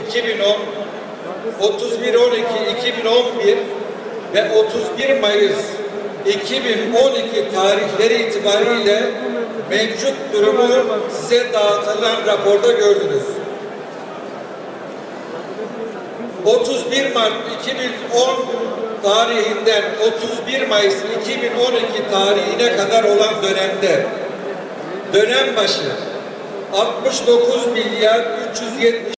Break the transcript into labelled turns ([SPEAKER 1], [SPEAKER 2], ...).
[SPEAKER 1] 2010, 31-12-2011 ve 31 Mayıs 2012 tarihleri itibariyle mevcut durumu size dağıtılan raporda gördünüz. 31 Mart 2010 tarihinden 31 Mayıs 2012 tarihine kadar olan dönemde dönem başı 69 milyar 370